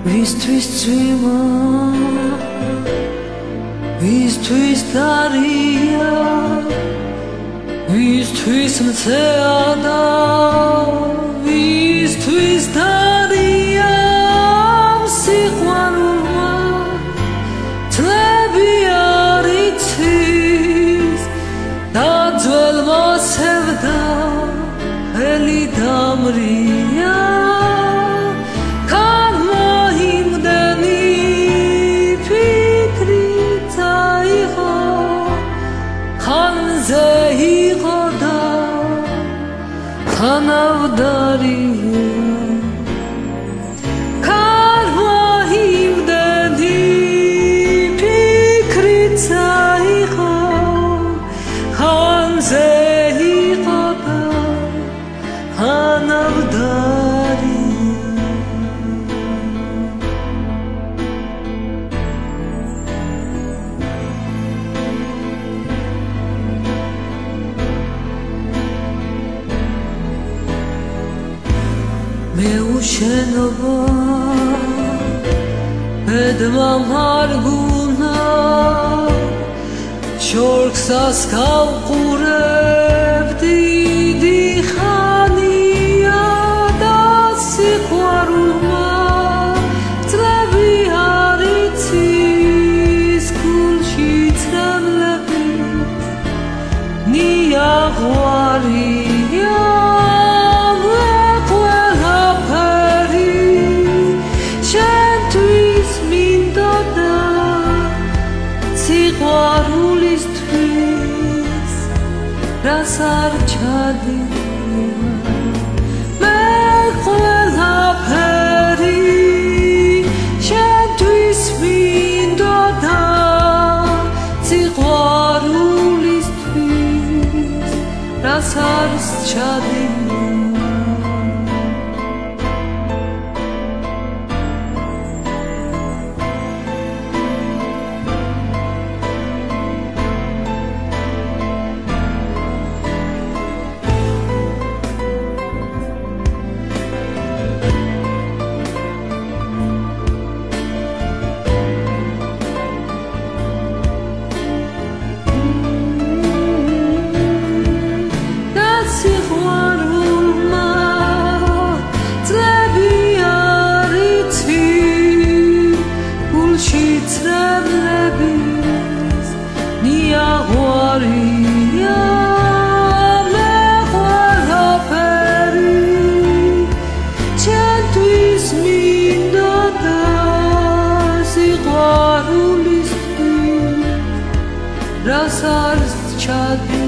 Вისთვის цვიმა ვისთვის დარია ვისთვის მცეა და ვისთვის დარია სიყვარულმა წლები არ იცის და ძველმა სევდა ხელი დამრია Hanavdariye Karvahimdeni Pikritsaiha Hanzehiqada Hanavdariye მეუშენობა ბედმა მარგუნა შორხსას გავყურებ დიდი ხანია და სიყვარულმა წლები არ იცის გულში წრემლებით ნიაღვარია სიყვარულისთვის რას არ ჩადია მე ყველაფერი შენთვის მინდოდა სიყვარულისთვის რას არ ჩადია Rasar çadır